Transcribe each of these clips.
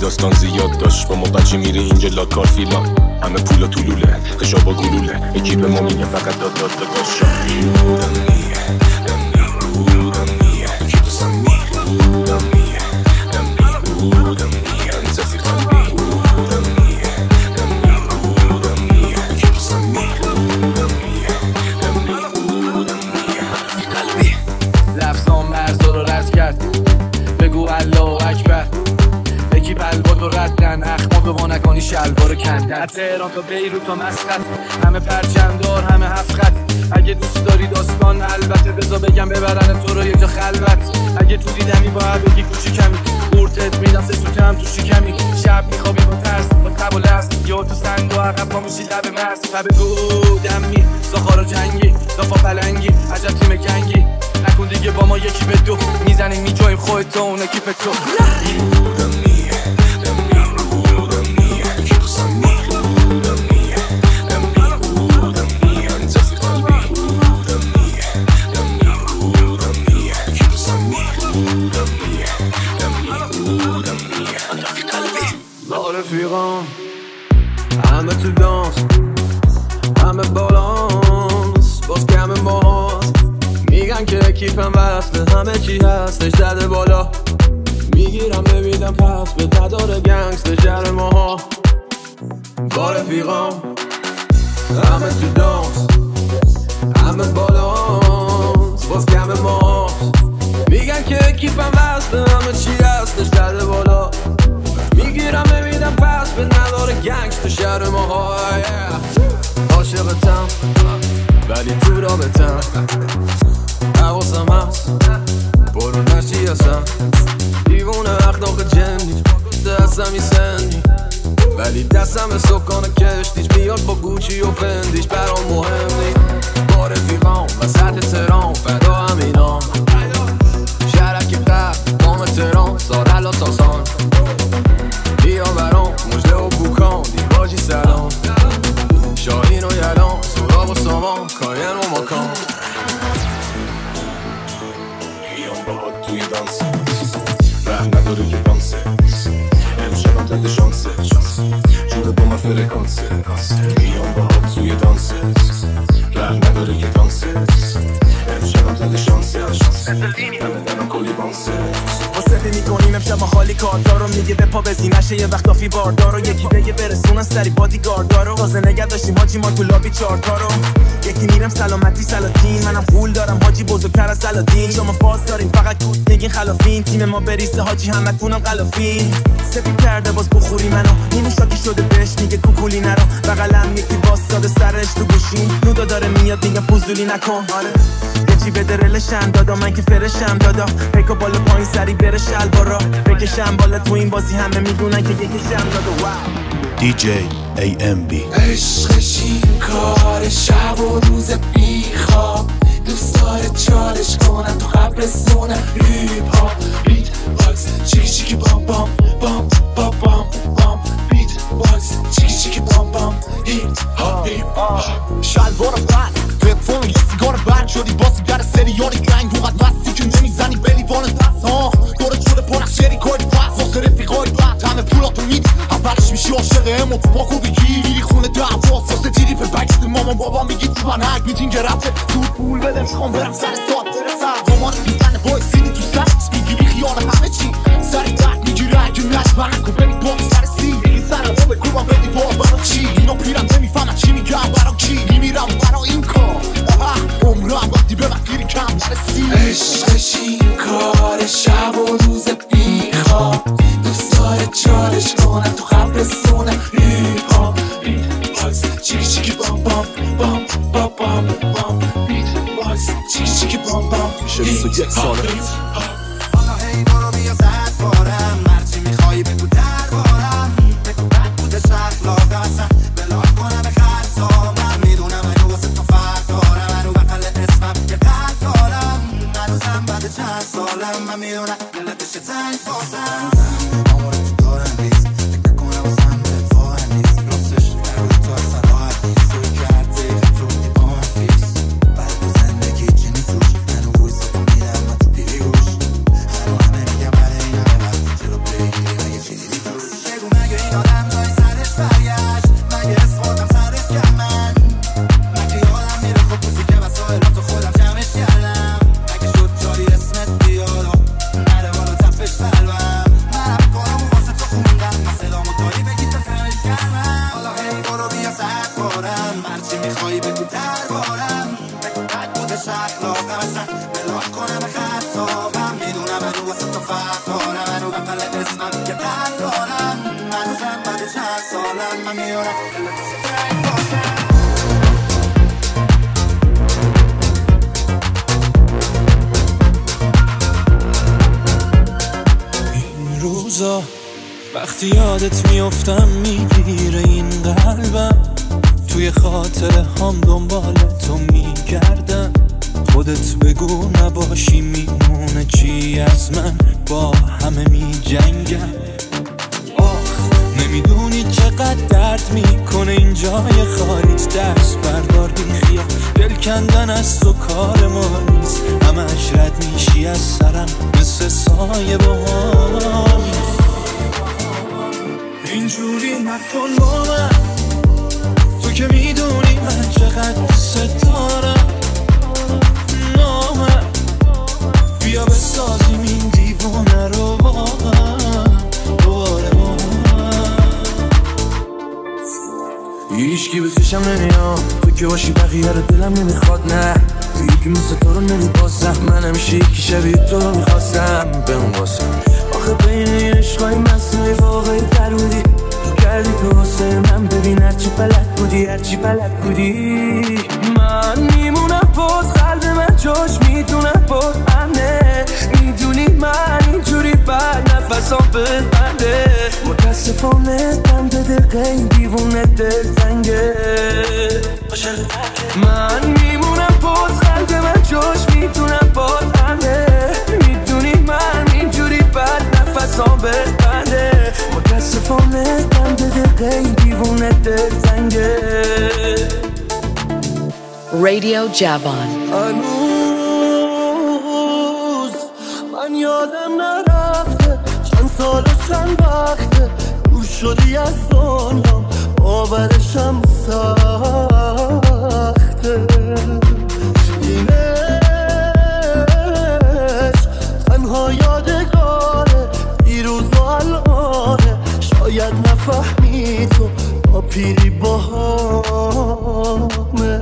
داستان زیاد داشت با ما بچه میره اینجا لاکار فیلان همه پولا طولوله خشابا گلوله اکیپ ما میگه فقط داد داشت لفظام مرزا رو رد کرد بگو الله اکبر یکی بلواد رو ردن اخما به وانکانی شلوار کندن از تهران تا بیروت تا مسقط همه پرچمدار همه هفت خط اگه دوست داری داستان البته بذار بگم ببرن تو رو یه جا خلوت اگه تو دیدمی باید بگی کوچیکمی قورتت میدم سه سوته هم تو شکمی شب میخوابی با ترس با تب و لرز یا تو سنگ و عقب پا میشی لب مرز و بگو دمی ساخارا جنگی دافا پلنگی عجب تیم کنگی نکن دیگه با ما یکی به دو میزنیم میجاییم خودت و اون اکیپ تو رفیقام همه تو دانس همه بالانس باز کم ماست میگن که اکیپم وصله همه چی هستش زده بالا میگیرم نمیدم پس به نداره گنگستر شهر ماها با رفیقام همه تو دانس همه بالانس باز کم ماست میگن که اکیپم وصله همه چی هستش زده بالا میگیرم نمیدم پس به نداره گنگستر تو شهر ما عاشقتم ولی تو رابطم حواسم هست برو نشی هستم دیوونه اخلاق جنی دستم سنی ولی دستم سکان کشتیش میاد با گوچی و فندیش برام مهم نی با رفیقام وسط تهران فدا همینام شهرک قرد دام تهران سارل و ساسان بیا برام مجده و بوکان دیواجی سلام شاهین و یلان سوراب و سامان کاین و مکان بیام باهات توی دانسه رحم نداره که بانسه امشبم تده شانسه جوره با من فرکانسه بیام باهات توی دانسه رحم نداره که دانسه امشبم تده شانسه همه دنم کلی بانسه واسه میکنیم امشب ما خالی کارتا رو میگه به پا بزی نشه یه وقت آفی باردار رو یکی بگه برسونن سری بادی گاردا رو تازه نگه داشتیم حاجی ما تو لابی چارتا رو یکی میرم سلامتی سلاطین منم پول دارم حاجی بزرگتر از سلاطین شما فاز دارین فقط دوست نگین خلافین تیم ما بریسه حاجی همتونم غلافین سپید کرده باز بخوری منو اینو شاکی شده بهش میگه کوکولی نرو بغلم یکی باستاده سرش تو گوشین نودا داره میاد میگه فضولی نکن آره یکی بده رلشم دادا من که فرشم دادا پیکو بالا پایین سری بره شلوارا بکشم بالا تو این بازی همه میدونن که یکیشم دادا DJ AMB عشقش این کار شب و روز بیخواب دوست داره چالش کنن تو قبرستون ریپ ها بیت باکس چیکی چیکی بام بام بام بام بام بام بیت باکس چیکی چیکی بام بام هیپ ها شلوار بند تلفن یه سیگار بند شدی با سیگر سریال گنگ رو قد مستی که نمیزنی به لیوان دست ها داره جوره پر از شری کاری بست واسه رفیقای بند همه پولاتو میدی اولش میشی عاشق امو تو باکو بگیری خونه دعوا واسه تیری به بکشت مامان بابا میگی تو من حق میدین که رفته زود پول بده میخوام برم سر ساد برسم مامان میزنه بای سینی تو سرش میگیری خیال همه چی سری درد میگیره اگه نشبرک و بری با سر سی میگی سرم رو بگوبم بدی با برا چی اینو پیرم نمیفهمم چی میگم برا کی میمیرم برا این کار عمرم وقتی به من گیری کم نرسی عشقش این کار شب و روز بیخواب دوست داره چالش کنن تو قبرستون ریپ ها بیت باکس چیکی چیکی بام بام بام بام بام بام بیت باکس چیکی چیکی بام بام میشه 21 ساله هی برو بیا زد بارم مرچی میخوایی بگو در بارم بگو بد بوده شخلاق هستم بلاک کنم به خرسا من میدونم اینو واسه تو فرق دارم منو بقل اسمم یه قلب دارم هنوزم بعد چند سالم من میدونم دلت بشه تنگ بازم آمار تو دارم ریز فکر کنم واسم اتفاقم نیست راستش روی تو اصلا راحت نیست توی کرده تو با من فیکس بعد تو زندگی چنی توش منو روی سا میدم من تو پیری گوش هنو همه میگم برای این همه وقتی چرا بگیری مگه چیزی توش منو واسه تو فرق دارم منو قبل اسمم که قد دارم منو زن بعد چند سالم من میارم این روزا وقتی یادت میافتم میگیره این قلبم توی خاطره هم دنبال تو میگردم خودت بگو نباشی میمونه چی از من با همه میجنگم نمیدونی چقدر درد میکنه این جای خالیت دست بردار بی خیال دل کندن از تو کار ما نیست همش رد میشی از سرم مثل سایه باهام اینجوری نکن با من تو که میدونی من چقدر دوست دارم نامه بیا بسازیم این دیوونه رو با هم دوباره با هم هیچکی به چشم نمیام تو که باشی بقیه رو دلم نمیخواد نه یکی مثل تو رو نمیپاسم من همیشه یکی شبیه تو رو میخواستم بهم واسم آخه بین این عشقای مسئولی واقعی تر بودی تو کردی تو واسه من ببین هرچی بلد بودی من میمونم باز قلب من جاش میدونم باز امنه میدونی من اینجوری بعد نفسام بنده متاسفانه دم به دقیقه این دیوونه دلتنگه من میمونم باز قلب من جاش میدونم باز امنه میدونی من اینجوری بعد نفسام بنده متاسفانه دم به دقیقه این دیوونه دلتنگه Radio Javan. هنوز من یادم نرفته چند سال و چند وقته دور شدی از دنیام باورشم سخته این عشق تنها یادگاره دیروز و الانه شاید نفهمی تو تا پیری باهامه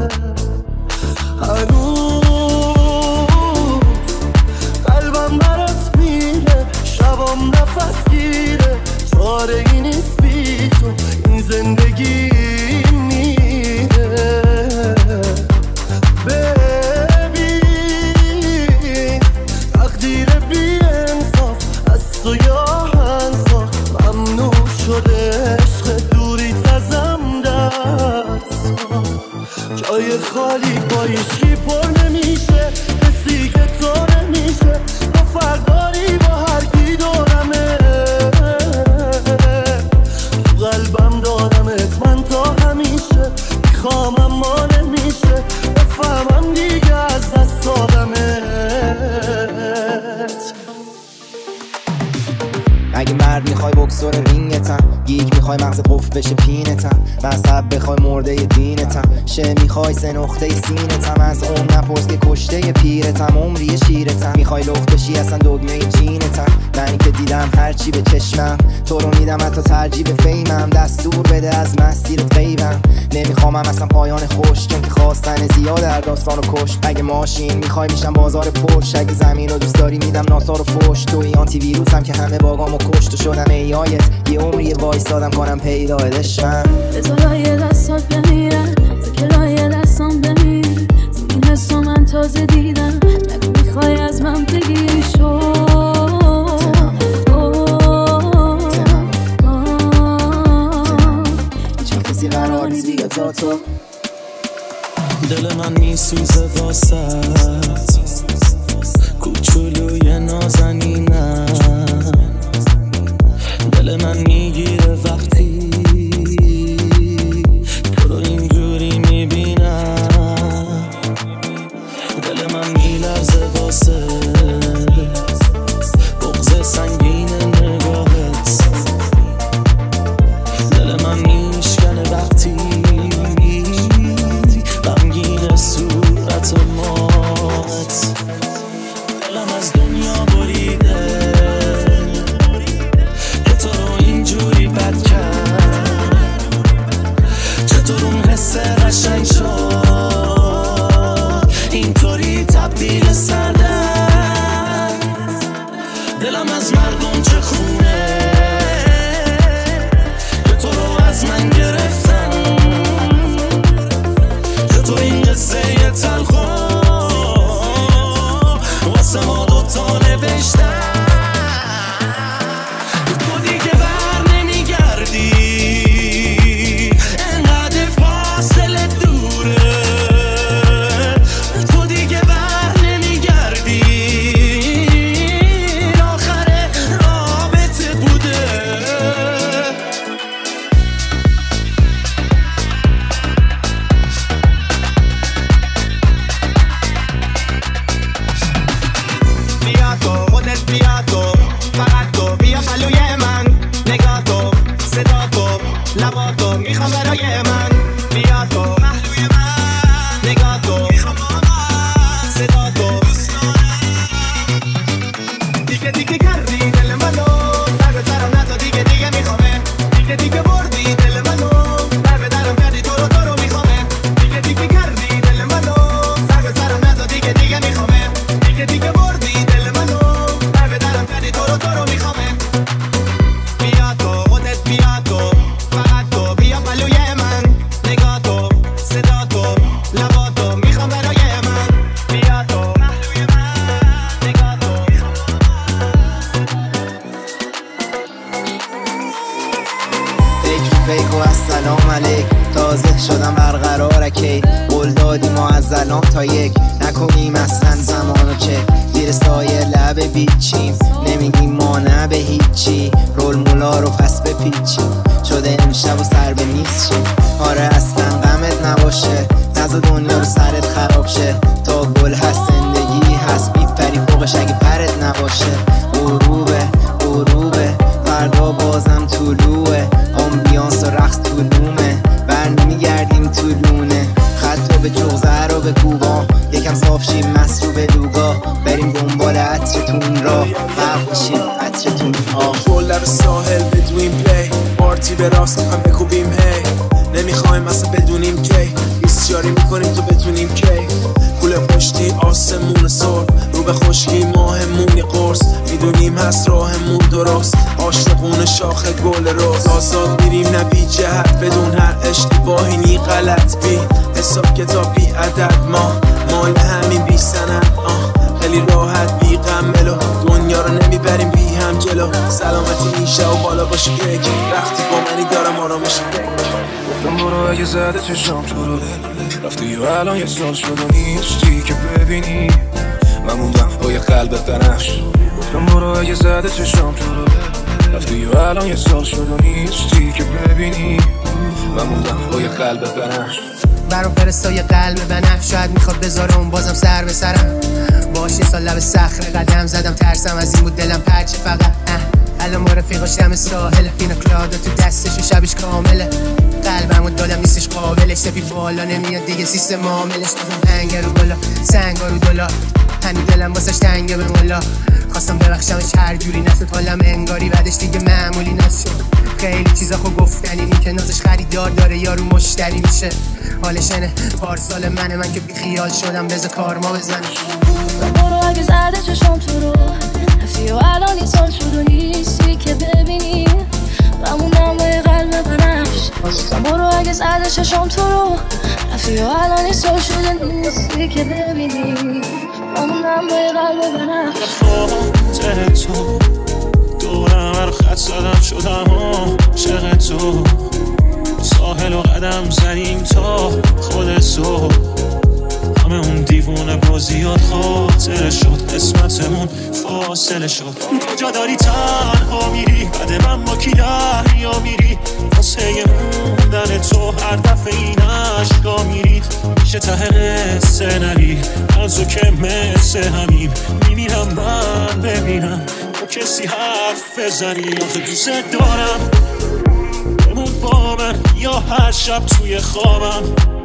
هنوز قلبم برات میره شبام نفس گیره چاره ای نیست بی تو این زندگی میره ببین تقدیر بی انصاف از تو یا هنساخ ممنوع شده عشق دوری تزم دست جای خالی با عشقی پر نمیشه کسی که تو نمیشه تو فرق داری با هر کی دارمه تو قلبم دارمت من تا همیشه میخوام اما نمیشه بفهمم دیگه از دست دادمت اگه مرد میخوای بکسور رینگتم گیگ میخوای مغز قفل بشه پینتم مذهب بخوای مرده دینتم شه میخوای سه نقطه سینتم از اون نپرس که کشته پیرتم عمری شیرتم میخوای لخت بشی اصلا دگمه جینتم منی که دیدم هرچی به چشمم تو رو میدم حتی ترجیح به فیمم دستور بده از مسیرت غیبم نمیخوامم اصلا پایان خوش چون که خواستن زیاد در داستان رو کشت اگه ماشین میخوای میشم بازار پشت اگه زمین رو دوست داری میدم ناسا رو فوش توی آنتی ویروسم که همه باگامو کشت و شدم ایایت یه عمری وایستادم کنم پیدا عشقم بذارای دستات بمیرن تو که لای دستام بمیری تو این حسو من تازه دیدم نگو میخوای از من بگیری شو هیچ کسی قرار نیست دیگه تا تو دل من میسوزه واسط کوچولوی نازنینم دل من میگیره وقتی تو رو اینجوری میبینم دل من میلرزه واسه بغض سنگین نگاهت دل من میشکنه وقتی غمگین صورت مات دلم از دنیا بریده دلم از مردم چه خونه که تو رو از من گرفتن، که تو این قصه تلخو واسه ما دوتا نوشتن. تو دیگه بر نمیگردی، انقدر فاصله دوره. تو دیگه بر نمیگردی، آخر رابطه بوده. بیا تو خودت، بیا تو فقط تو، بیا پلوی من. نگاه تو، صدا تو، لبا تو، میخوام برای من. بیا تو پهلوی من، نگاه تو، میخوام صدا تو. دیگه دیگه کردی دل منو، سر به سرم نزا، دیگه دیگه میخوامه. دیگه دیگه بردی دل منو، در به درم کردی، تو رو میخوامه. دیگه دیگه کردی دل منو، سر به سرم نزا، دیگه دیگه میخوامه. دیگه دیگه بردی دل منو، در به درم کردی، تو رو میخوامه. بیا تو خودت، بیا تو فقط تو، بیا پلوی من. نگاه تو، صدا تو، لبا تو، میخوام برای من. بیا تو پهلوی من، نگاه تو. فکر و السلام علیک، تازه شدم برقرار کی. قول دادیم ما از الان تا یک، نکنیم اصلا زمانو چک. زیر سایه لب بیچیم، نمیگیم ما نه به هیچی. رول مولا رو پس بپیچیم، شده امشب و سر به نیست شیم. آره اصلا غمت نباشه، نزا دنیا رو سرت خراب شه. تا گل هست زندگی هست، بیپری فوقش اگه پرت نباشه. غروبه غروبه فردا بازم طلوعه، آمبیانس و رقص طولومه. بر نمیگردیم طولونه، خط رو به جغزه رو به کوبا. یکم صاف شیم مست رو به لوگا، بریم دنبال عطرتون را. غرق شیم عطرتون گل لب ساحل بدویم پلی، پارتی به راست میخوایم بکوبیم هی. نمیخوایم اصلا بدونیم کی، ایستیاری میکنیم تو بتونیم کی. کوله پشتی آسمون سر، رو به خشکی ماهمون یه قرص. میدونیم هست راهمون درست، عاشقون شاخ گل روز. آزاد میریم نه بی جهت، بدون هر اشتباهی نی غلط. بی حساب کتاب بی عدد، ما مال همین بی سند. خیلی راحت بی غم ملو، دنیا رو نمیبریم بی هم جلو. سلامتی میشه و بالا باشه یک، وقتی با منی دارم آرامش. گفتم برو اگه زده چشام تو رو، رفتی و الان یه سال شد و نیستی که ببینی. من موندم با یه قلب بنفش. گفتم برو اگه زده چشام تو رو، رفتی و الان یه سال شد و نیستی که ببینی. من موندم با یه قلب بنفش. برام فرستای قلب بنفش، شاید میخواد بذاره اون بازم سر به سرم. باش یه سال لب صخره قدم زدم، ترسم از این بود دلم پرچه فقط. الان با رفیقاش دم ساحل، پینا کلادا تو دستش و شبش کامله. قلبم و دلم نیستش قابلش، سپی بالا نمیاد دیگه سیستم عاملش. بزن هنگر رو بالا، سنگا رو دلا، هنو دلم واسش تنگه به مولا. خواستم ببخشمش هر جوری، نشد حالم انگاری بعدش دیگه معمولی نشد. خیلی چیزا خو گفتنی نی که نازش خریدار داره، یارو مشتری میشه. حالشنه پارسال من که بی خیال شدم، بذار کارما بزنه. برو اگه زده چشام تو رو، رفتی و الان یه سال شد و نیستی که ببینی. و موندم با یه قلب بنفش. برو اگه زده چشام تو رو، رفتی و الان یه سال شد و نیستی که ببینی. و موندم با یه قلب بنفش. خاطر تو دورم رو خط زدم، شدم عاشق تو. ساحل و قدم زنیم تا خود تو. همه اون دیوونه بازیات خاطر شد، قسمتمون فاصله شد. کجا داری تنها میری، بعد من با کی دریا میری. واسه موندن تو هر دفعه این عشقا میرید. میشه ته قصه نری، از تو که مثل همین میمیرم من ببینم با کسی حرف بزنی. آخه دوست دارم بمون با من، یا هر شب توی خوابم.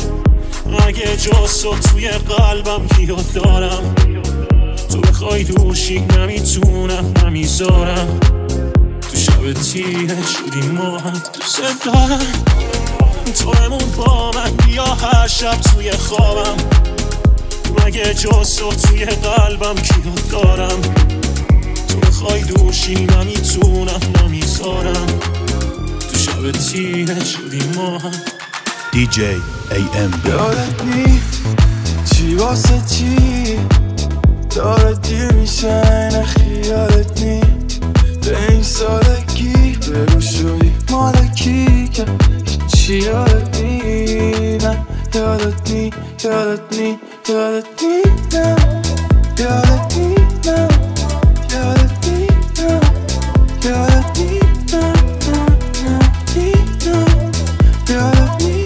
اگه جز تو توی قلبم کیو دارم. تو بخوای دوشی نمیتونم نمیذارم. تو شب تیره شدی ما هم، دوست دارم تو بمون با من، یا هر شب توی خوابم. مگه جز تو توی قلبم کیو دارم. تو تو بخوای دوشی نمیتونم نمیذارم تو شب تیره شدیم ما هم DJ AMB یادت نیست چی واسه چی داره دیر میشه این خیالت نیست به این سالگی بگو شدی مالکی که چی یادت نی نه یادت نی یادت نی یادت نی نه یادت نی نه یادت نی نه یادت نی نه یادت نی نه یادت نی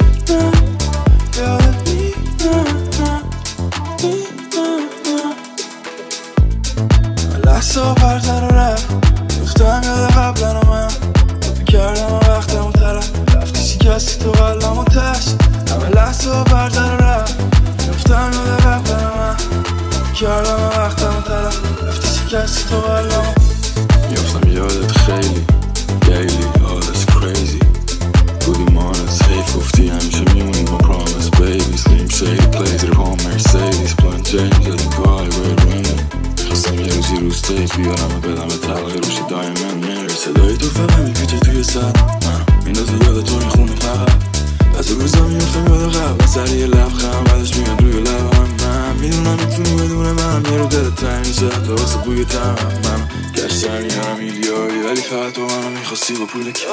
لحظه بردر و رفت گفتم یاد قبلا و من بکردم و وقتم و طرف رفتی شکستی تو قلم و تشت همه لحظه بردر و رفت گفتم یاد قبلا و من بکردم و وقتم و طرف رفتی شکستی تو قلم میفتم یادت خیلی گیلی all that's crazy بودی مانت حیف گفتی همیشه میمونی با promise baby slim shady plays it home Mercedes blunt change letting go I wear running خواستم یه روزی رو ستیج بیارم و بدم به طلقه روش دایمن میری صدای تو فقط میپیچه توی سر منو میندازه یاد تو این خونه فقط از روزا میفتم یاد قبل سر یه لبخند بعدش میاد روی لبم من میدونم میتونی بدون من یه رو دلت تنگ میشه تو واسه بوی تمام من گشتن یارم میلیاری ولی فقط تو منو میخواستی با پول کی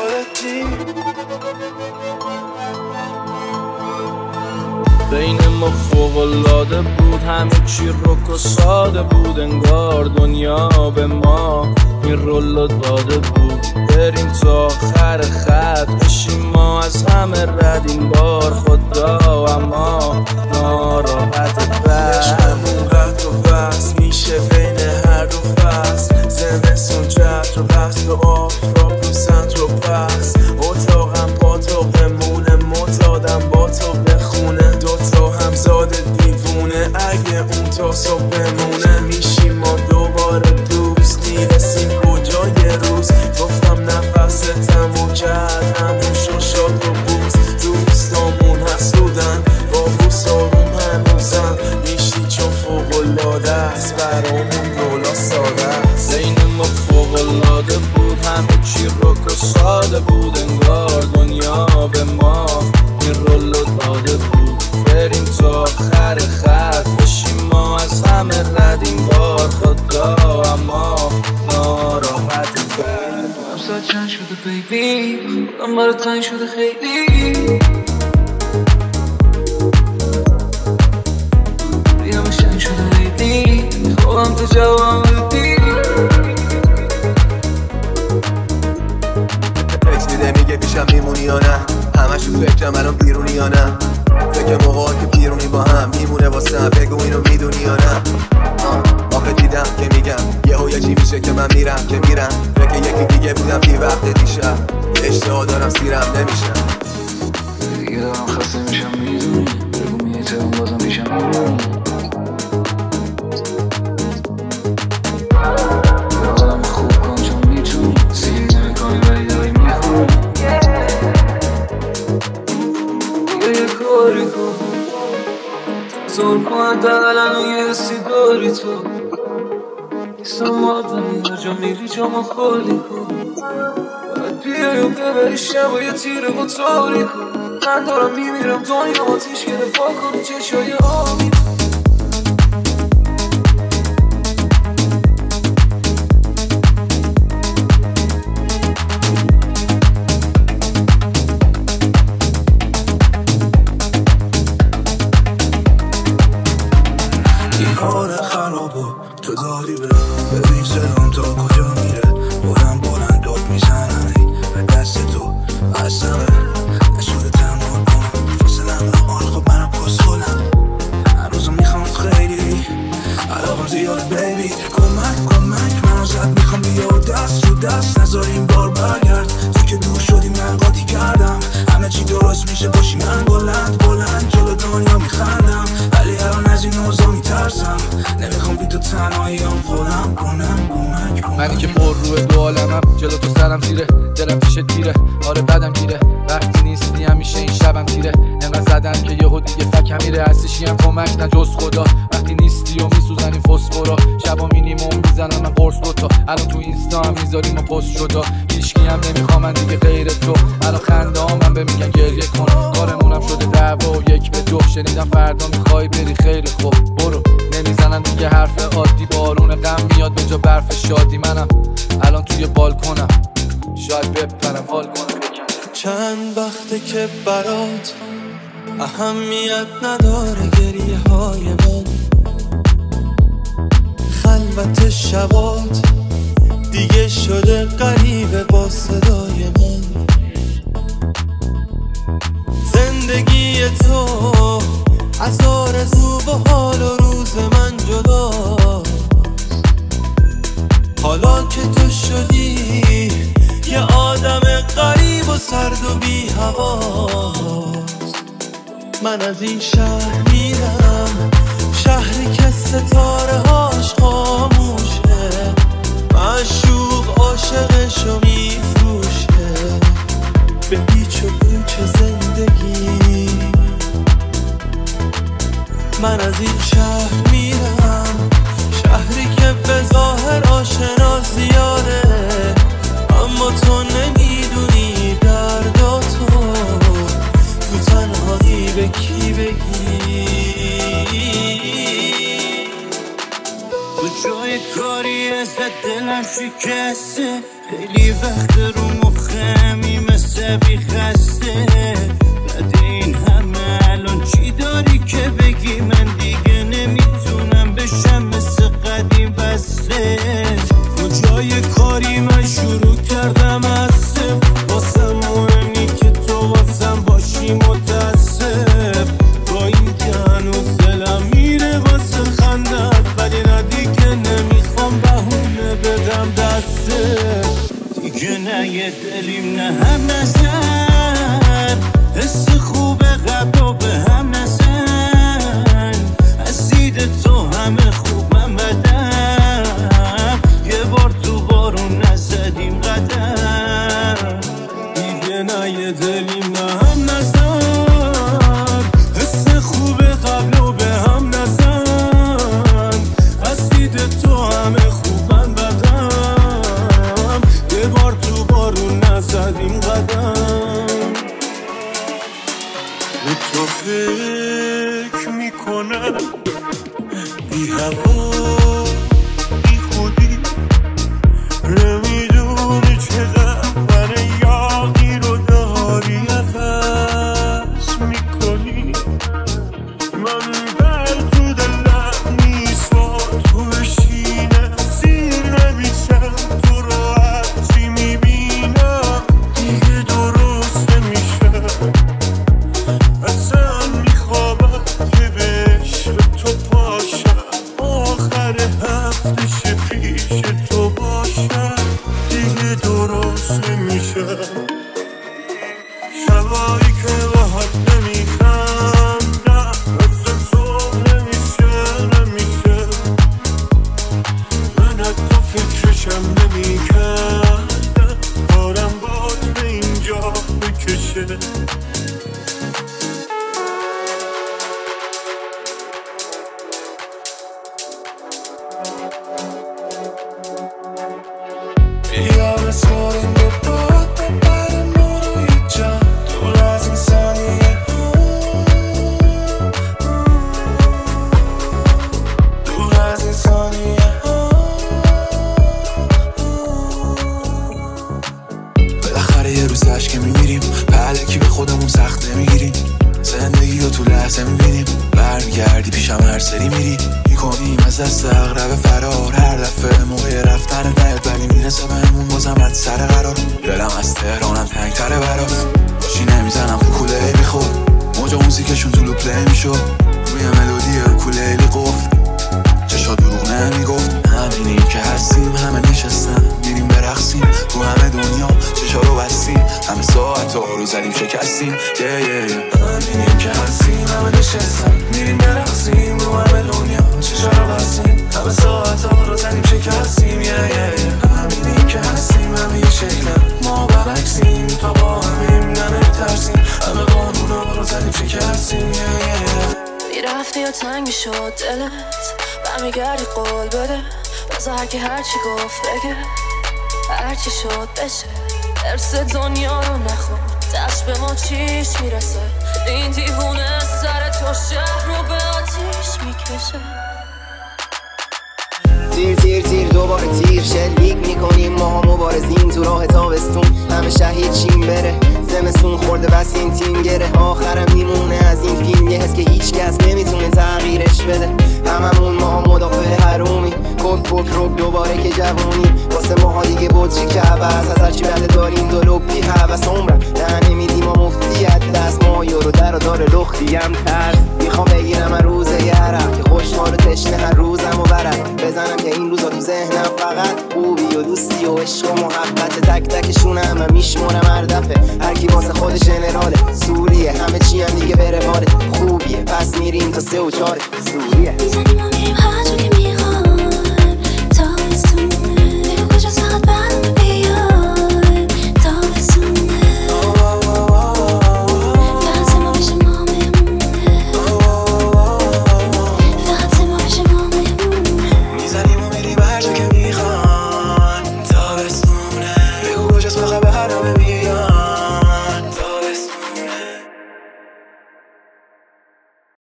بین ما فوق‌العاده بود همه چی رک و ساده بود انگار دنیا به ما این رولو داده بود بریم تا آخر خط بشیم ما از همه رد این بار خدا اما ناراحت عشقمون قد و وصل میشه بین هر دو فصل زمستون جد رو بست و آفتاب رو سنت رو پس اتاقم با تو بمونه معتادم با تو بخونه دوتا همزاد دیوونه اگه اون تا صبح بمونه میشیم ما دوباره دوست میرسیم کجای روز گفتم نفس تموم کرد همون شد و بوز دوستامون حسودن با بوس آروم هنوزم میشی چون فوق‌العاده است برامون رولا ساده است بین ما فوق‌العاده بود همه چی رک و ساده بود انگار دنیا به ما این رولو داده بود بریم تا آخر خط بشیم ما از همه رد این بار خدا اما ناراحت ساعت چند شده بیبی خودم برای تنگ شده خیلی بیدم شنگ شده بیبی میخوام تو جوام بیبی تکس میده میگه پیشم میمونی یا نه همش تو فکرم الان بیرونی یا نه فکر موقعا که بیرونی با هم میمونه واسه هم بگو اینو میدونی یا نه آخه دیدم که میگم یه چی میشه که من میرم که میرم فکر یکی دیگه بودم بی وقت دیشب اشتها دارم سیرم نمیشم دیگه دارم خسته میشم میدونی بگو میترم بازم میشم میمونی یادم خوب کن چون میتونی سیری نمیکنی ولی داری میخونی دیگه یه کاری کن زور کن دقلن و یه حسی داری تو نیستم مادمی هر جا میری جا ما خالی کن باید بیایی و ببری شب و یه تیره با تاری کن من دارم میمیرم دنیا آتیش که دفاع کن چشای آبی این کار خرابو تو داری ببین صدام تا کجا میره بلند داد میزنن به دست تو اصلا نشده تمام کنم فاصلم آل خب منم کسولم هنوزم میخوامت خیلی علاقم زیاده بیبی کمک من ازت میخوام بیا دست رو دست نذاریم بار برگرد تو که دور شدی من قاطی کردم همه چی درست میشه باشی من بلند جلو دنیا میخندم ولی الان از این اوضاع میترسم نمیخوام بی تو تنهاییام خودم کنم کمک منی که پر روی دو عالمم جلو تو سرم زیره دلم پیش تیره آره بدم گیره وقتی نیستی همیشه این شبم تیره، انقدر زدم که یهو دیگه فکم میره، هستشی هم کمک نه جز خدا. وقتی نیستی و میسوزن این فسفورا، شبا مینیمم میزنم من قرص دوتا، الان تو اینستا هم میذاریم و پست شدا، هیچکی هم نمیخوام من دیگه غیر تو، الان خنده ها من به میگن گریه کن، کارمونم شده دعوا و 1-2، شنیدم فردا میخوای بری خیلی خوب برو، نمیزنن دیگه حرف عادی، بارون غم میاد به جا برف شادی، منم الان توی بالکنم شاید بپرم حال کنم. چند وقته که برات اهمیت نداره گریه های من، خلوت شبات دیگه شده غریبه با صدای من، زندگی تو از آرزو و حال و روز من جدا، حالا که تو شدی یه آدم غریب و سرد و بی هواست، من از این شهر میرم، شهری که ستاره هاش خاموشه، معشوق عاشقشو میفروشه به هیچ و پوچ زندگی، من از این شهر میرم، شهری که به ظاهر آشنا زیاده، اما تو نمیدونی درداتو تو تنهایی به کی بگی. تو جای کاری از دلم شکسته، خیلی وقت رو مخمی مثل بی خسته، بعد این همه الان چی داری که بگی؟ من دیگه نمیتونم بشم مثل قدیم بسته، کجای کاری من شروع کردم از صفر، واسه مهمی که تو واسم باشی متاسف، با این که هنوز دلم میره واسه خندت، ولی نه دیگه نمیخوام بهونه بدم دسته، دیگه نه یه دلیم نه هم نزن، حس خوب قبل رو به هم نزن، از دید تو همه خوب من بدم، یه بار تو بارون نزدیم قدم، دیگه نه یه دلیم نه هم نزن، حس خوب قبل رو به هم نزن، از دید تو همه خوب من بدم، یه بار تو بارون نزدیم قدم. به تو فکر میکنم بی هوا بی خودی، نمیدونی چقدر من یاقی رو داری عوض میکنی، من بر تو دلم نیست با تو بشینه سیر نمیشم، تو رو هرچی میبینم دیگه درست نمیشه، اصلا میخوابم که به عشق تو پاشم، آخر هفتش پیش تو باشم دیگه درست نمیشه، شبایی که باهات نمیخندم اصلا تو نمیشه، من حتی فکرشم نمیکردم، کارم باد به اینجا بکشه. بیا بسپاریم به باد ببر ما رو یه جا، دور از این ثانیه دور از این ثانیه بالاخره یه روز عشق که میمیریم، پهلکی به خودمون سخت نمیگیریم، زندگی رو تو لحظه میبینیم، برمیگردی پیشم هر سری میری، میکنیم از دست اغرب فرار، هر دفعه موقع رفتن نیاد ولی میرسه بهمون بازم از سر قرار، دلم از تهرانم تنگتره برات، باشی نمیزنم کوکولیلی خود، موجا موزیکشون تو لوپ پلی میشد، روی ملودی کولیلی قفل، چشا دروغ نمیگفت، همینیم که هستیم، همه نشستن میریم برقصیم، تو همه دنیا چشا رو بستیم، همه ساعت رو زدیم شکستیم، همینیم که هستیم، همه نشستن میریم برقصیم، رو همه دنیا چشا رو بستیم، همه ساعت رو زدیم شکستیم، همینیم که هستیم، همه یه شکلم ما برعکسیم، تا با همیم نمیتر تنگ شد دلت برمیگردی قول بده بذار که هرچی گفت بگه هرچی شد بشه ارس دنیا رو نخور دست به ما چیش میرسه این دیوونه سر تو شهر رو به آتیش میکشه تیر تیر تیر دوباره تیر شلیک میکنیم ما مبارزین تو راه تابستون همه شهید چین بره زمستون خورده بس این تیم گره آخرم میمونه از این فیلم یه حس که هیچ کس نمیتونه تغییرش بده هممون ما مدافع حرومی کک پک روک دوباره که جوونی واسه ماها دیگه بودجی که عوض از هرچی بده داریم دو لپی حوث عمرم نه نمیدیم ما مفتیت دست ما یورو در و دار لختی هم ترس میخوام بگیرم من روز یرم که خوشحال و تشنه هر روزم و برم بزنم که این روزا تو ذهنم فقط خوبی و دوستی و عشق و محبت تک تکشون همه میشمونم هر دفعه هر کی واسه خود ژنراله سوریه همه چی هم دیگه بره باره خوبیه پس میریم تا 3 و 4 سوریه میزنیم و میریم هر جا که